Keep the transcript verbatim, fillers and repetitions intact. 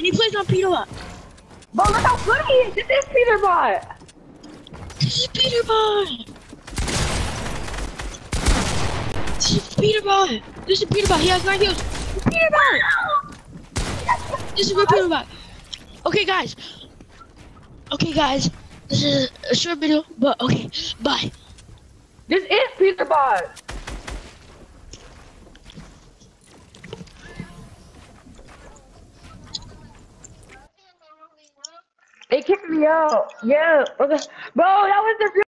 he plays on Peterbot. Bro, look how good he is. This is Peterbot. This is Peterbot. This is Peterbot. This is Peterbot. He has nine kills. Peterbot. This is real Peterbot. Okay, guys. Okay, guys. This is a short video, but okay. Bye. This is Peterbot. They kicked me out. Yeah. Okay. Bro, that was the